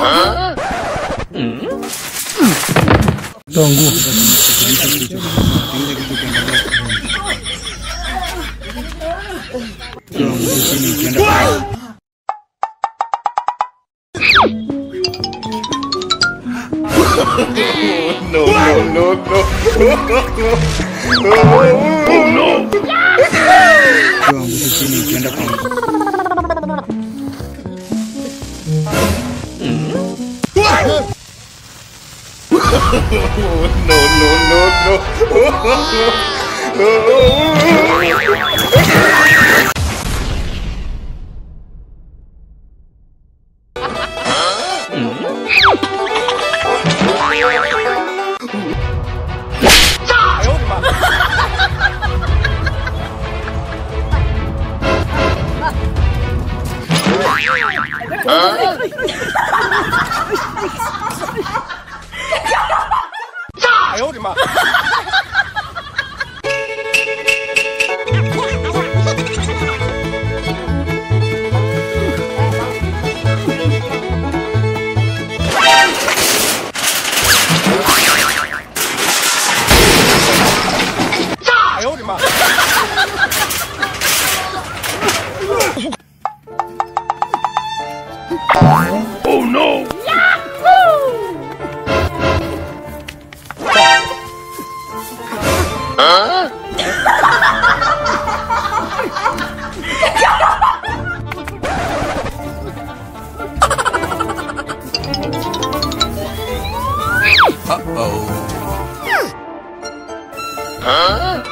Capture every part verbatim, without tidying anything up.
Tunggu. No, no, no, no. Oh no. No, no, no, Oh no! Huh? Uh-oh. Huh?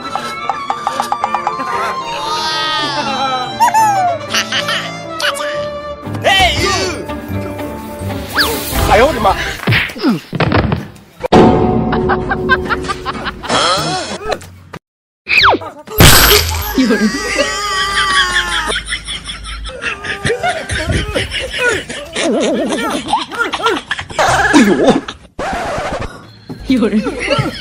Hey, you! 哎呦我的妈！ 有人。 哎呦！ 有人。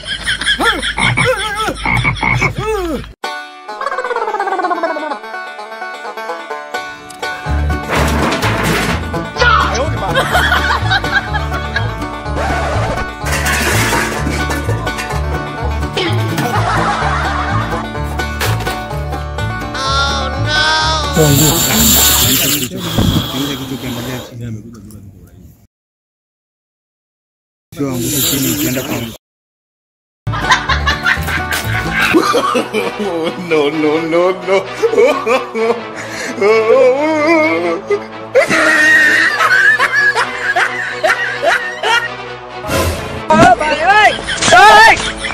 No, no, no, no. Ơ bạn ơi! Ơi!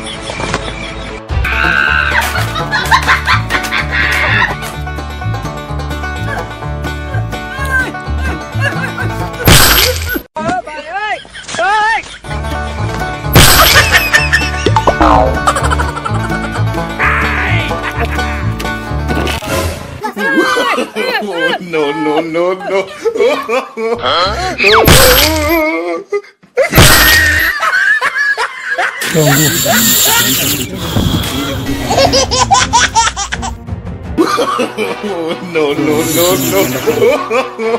Ơ bạn ơi! Ơi! No, no, no, no. Huh? No, no, no, no.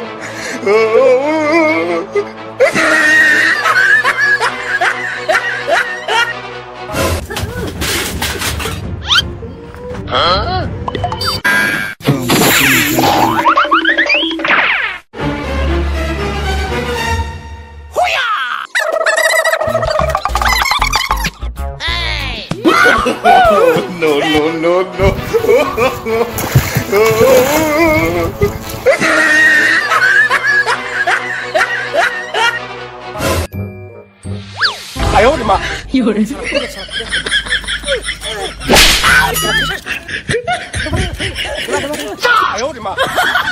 Huh? No, no, no, no. 아유 우리 마. 有人。 아유 우리 마.